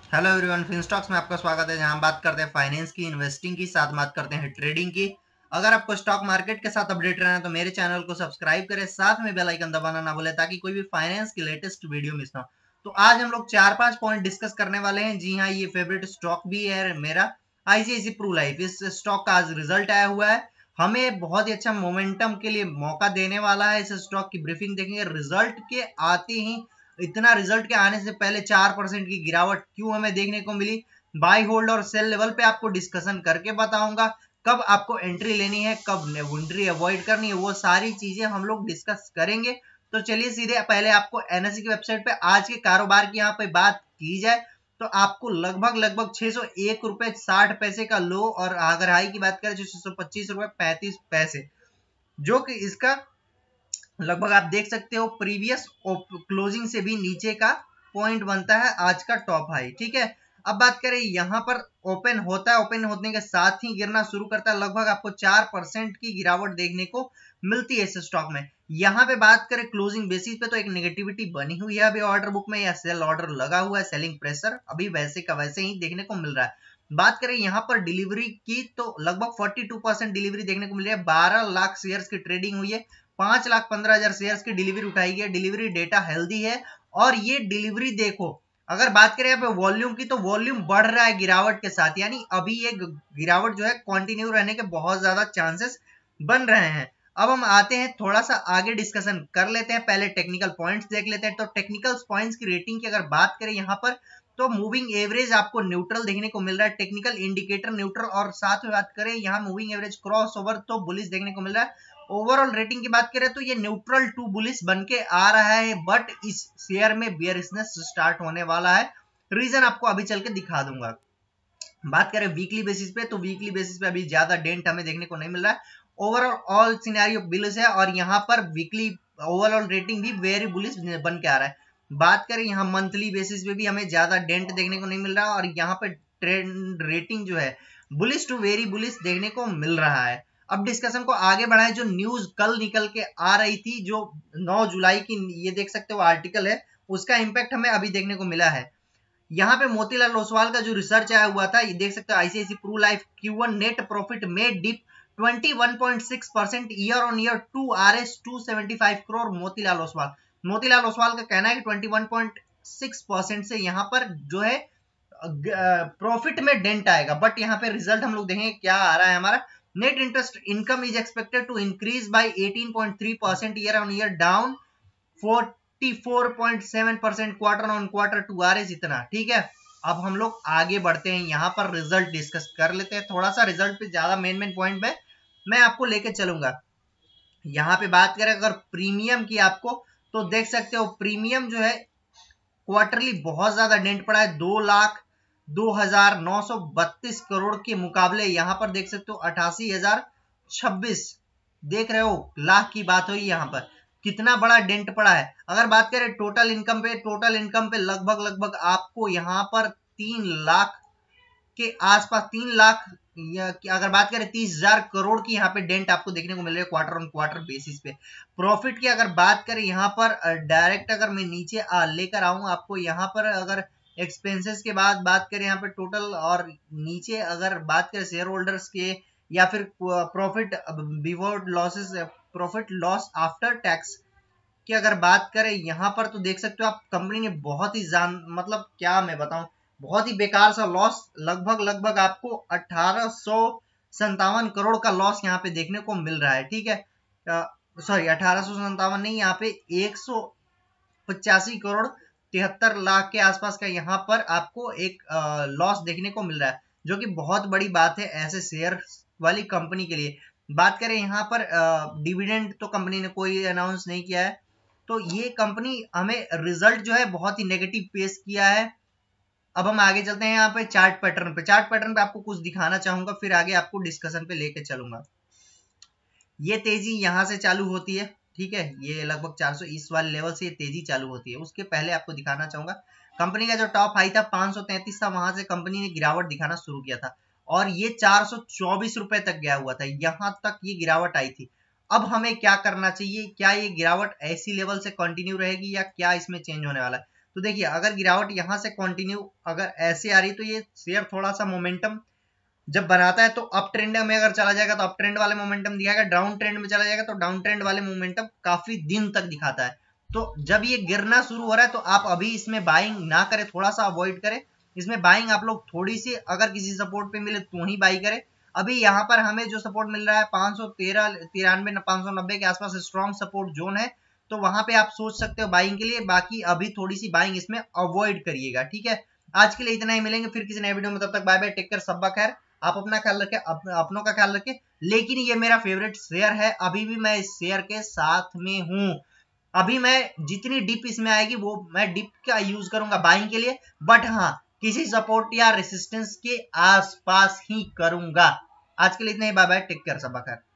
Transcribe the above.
Hello everyone, फिनस्टॉक्स में आपका स्वागत है जहां हम बात करते हैं फाइनेंस की, इन्वेस्टिंग की, साथ बात करते हैं ट्रेडिंग की। अगर आपको स्टॉक मार्केट के साथ अपडेट रहना है तो मेरे चैनल को सब्सक्राइब करें, साथ में बेल आइकन दबाना ना भूलें ताकि कोई भी फाइनेंस की लेटेस्ट वीडियो मिस ना हो। तो आज हम लोग 4-5 पॉइंट डिस्कस करने वाले हैं। जी हाँ, ये फेवरेट स्टॉक भी है मेरा, आईसीआईसी प्रू लाइफ। इस स्टॉक का आज रिजल्ट आया हुआ है, हमें बहुत ही अच्छा मोमेंटम के लिए मौका देने वाला है। इस स्टॉक की ब्रीफिंग देखेंगे। रिजल्ट के आते ही, इतना रिजल्ट के आने से पहले 4% की गिरावट क्यों हमें देखने को मिली, बाय होल्ड और सेल लेवल पे आपको डिस्कशन करके बताऊंगा। कब आपको एंट्री लेनी है, कब एंट्री अवॉइड करनी है, वो सारी चीजें हम लोग डिस्कस करेंगे। तो चलिए सीधे पहले आपको एनएससी की वेबसाइट पे आज के कारोबार की यहाँ पे बात की जाए तो आपको लगभग 601 रुपए 60 पैसे का लो, और अगर हाई की बात करें तो 625 रुपए 35 पैसे, जो कि इसका लगभग आप देख सकते हो प्रीवियस क्लोजिंग से भी नीचे का पॉइंट बनता है आज का टॉप हाई। ठीक है, अब बात करें यहाँ पर ओपन होता है, ओपन होने के साथ ही गिरना शुरू करता है। लगभग आपको 4% की गिरावट देखने को मिलती है इस स्टॉक में। यहाँ पे बात करें क्लोजिंग बेसिस पे तो एक नेगेटिविटी बनी हुई है अभी ऑर्डर बुक में, या सेल ऑर्डर लगा हुआ है, सेलिंग प्रेशर अभी वैसे का वैसे ही देखने को मिल रहा है। बात करें यहाँ पर डिलीवरी की तो लगभग 42% डिलीवरी देखने को मिल रही है। 12 लाख शेयर्स की ट्रेडिंग हुई है, 5,15,000 शेयर्स की डिलीवरी उठाई गई है। डिलीवरी डेटा हेल्दी है, और ये डिलीवरी देखो, अगर बात करें यहाँ पे वॉल्यूम की तो वॉल्यूम बढ़ रहा है गिरावट के साथ, यानी अभी ये गिरावट जो है कंटिन्यू रहने के बहुत ज्यादा चांसेस बन रहे हैं। अब हम आते हैं थोड़ा सा आगे डिस्कशन कर लेते हैं, पहले टेक्निकल पॉइंट्स देख लेते हैं। तो टेक्निकल पॉइंट्स की रेटिंग की अगर बात करें यहाँ पर तो मूविंग एवरेज आपको न्यूट्रल देखने को मिल रहा है, टेक्निकल इंडिकेटर न्यूट्रल, और साथ में बात करें यहाँ मूविंग एवरेज क्रॉस ओवर तो बुलिश देखने को मिल रहा है। ओवरऑल रेटिंग की बात करें तो ये न्यूट्रल टू बुलिश बन के आ रहा है, बट इस शेयर में बियरिशनेस स्टार्ट होने वाला है। रीजन आपको अभी चल के दिखा दूंगा। बात करें वीकली बेसिस पे तो वीकली बेसिस पे अभी ज्यादा डेंट हमें देखने को नहीं मिल रहा है। ओवरऑल ऑल सिनेरियो बुलिश है, और यहाँ पर वीकली ओवरऑल रेटिंग भी वेरी बुलिश बन के आ रहा है। बात करें यहाँ मंथली बेसिस पे भी हमें ज्यादा डेंट देखने को नहीं मिल रहा, और यहाँ पे ट्रेंड रेटिंग जो है बुलिश टू वेरी बुलिश देखने को मिल रहा है। अब डिस्कशन को आगे बढ़ाएं। जो न्यूज कल निकल के आ रही थी, जो 9 जुलाई की, ये देख सकते हो आर्टिकल है, उसका इंपैक्ट हमें अभी देखने को मिला है। यहाँ पे मोतीलाल ओसवाल का जो रिसर्च आया हुआ था, ये देख सकते हो ICICI Pru life Q1 net profit में dip 21.6% year on year to RS 275 crore. Motilal Oswal का कहना है कि 21.6% से यहाँ पर जो है प्रॉफिट में डेंट आएगा, बट यहाँ पे रिजल्ट हम लोग देखेंगे क्या आ रहा है हमारा। Net interest income is expected to increase by 18.3% year on year, down 44.7% quarter on quarter to RS, इतना। ठीक है, अब हम लोग आगे बढ़ते हैं, यहाँ पर रिजल्ट डिस्कस कर लेते हैं। थोड़ा सा रिजल्ट पे ज्यादा मेन पॉइंट में मैं आपको लेके चलूंगा। यहाँ पे बात करें अगर प्रीमियम की आपको, तो देख सकते हो प्रीमियम जो है क्वार्टरली बहुत ज्यादा डेंट पड़ा है। 2,02,932 करोड़ के मुकाबले यहाँ पर देख सकते हो 88,026, देख रहे हो लाख की बात हुई यहाँ पर, कितना बड़ा डेंट पड़ा है। अगर बात करें टोटल इनकम पे, टोटल इनकम पे लगभग आपको यहाँ पर 3 लाख के आसपास, 3 लाख अगर बात करें 30,000 करोड़ की यहाँ पे डेंट आपको देखने को मिल रही है क्वार्टर ऑन क्वार्टर बेसिस पे। प्रॉफिट की अगर बात करें यहाँ पर डायरेक्ट अगर मैं नीचे लेकर आऊं आपको, यहाँ पर अगर एक्सपेंसेस के बाद बात करें यहाँ पे टोटल, और नीचे अगर बात करें शेयर होल्डर्स के, या फिर profit before losses, profit loss after tax की अगर बात करें यहाँ पर, तो देख सकते हो आप कंपनी ने बहुत ही मतलब क्या मैं बताऊं, बहुत ही बेकार सा लॉस, लगभग आपको 1857 करोड़ का लॉस यहाँ पे देखने को मिल रहा है। ठीक है, सॉरी 1857 नहीं, यहाँ पे 185 करोड़ 73 लाख के आसपास का यहाँ पर आपको एक लॉस देखने को मिल रहा है, जो कि बहुत बड़ी बात है ऐसे शेयर वाली कंपनी के लिए। बात करें यहाँ पर डिविडेंड, तो कंपनी ने कोई अनाउंस नहीं किया है, तो ये कंपनी हमें रिजल्ट जो है बहुत ही नेगेटिव पेश किया है। अब हम आगे चलते हैं यहाँ पे चार्ट पैटर्न पे। चार्ट पैटर्न पे आपको कुछ दिखाना चाहूंगा, फिर आगे आपको डिस्कशन पे लेके चलूंगा। ये तेजी यहाँ से चालू होती है, ठीक है, ये लगभग 400 इस वाले लेवल से ये तेजी चालू होती है। उसके पहले आपको दिखाना चाहूंगा कंपनी का जो टॉप हाई था 533 था, वहां से कंपनी ने गिरावट दिखाना शुरू किया था, और ये 424 रुपए तक गया हुआ था, यहां तक ये गिरावट आई थी। अब हमें क्या करना चाहिए, क्या ये गिरावट ऐसी लेवल से कंटिन्यू रहेगी या क्या इसमें चेंज होने वाला है? तो देखिए अगर गिरावट यहाँ से कंटिन्यू अगर ऐसे आ रही तो ये शेयर थोड़ा सा मोमेंटम जब बनाता है तो अप ट्रेंड में अगर चला जाएगा तो अप ट्रेंड वाले मोमेंटम दिखाएगा, डाउन ट्रेंड में चला जाएगा तो डाउन ट्रेंड वाले मोमेंटम काफी दिन तक दिखाता है। तो जब ये गिरना शुरू हो रहा है तो आप अभी इसमें बाइंग ना करें, थोड़ा सा अवॉइड करें। इसमें बाइंग आप लोग थोड़ी सी अगर किसी सपोर्ट पे मिले तो ही बाई करें। अभी यहाँ पर हमें जो सपोर्ट मिल रहा है 513 590 के आसपास स्ट्रॉन्ग सपोर्ट जोन है, तो वहां पे आप सोच सकते हो बाइंग के लिए। बाकी अभी थोड़ी सी बाइंग इसमें अवॉइड करिएगा, ठीक है। आज के लिए इतना ही, मिलेंगे फिर किसी नए वीडियो में, तब तक बाय बाय, टेक केयर, सब खैर। आप अपना ख्याल रखें, अपनों का ख्याल रखें। लेकिन ये मेरा फेवरेट शेयर है, अभी भी मैं इस शेयर के साथ में हूं। अभी मैं जितनी डिप इसमें आएगी वो मैं डिप का यूज करूंगा बाइंग के लिए, बट हाँ किसी सपोर्ट या रेसिस्टेंस के आसपास ही करूंगा। आज के लिए इतना ही, बाय बाय, टेक केयर, सब खैर।